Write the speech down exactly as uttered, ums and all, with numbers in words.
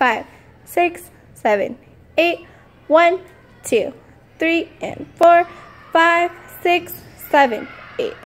five, six, seven, eight, one, two, three, and four, five, six, seven, eight.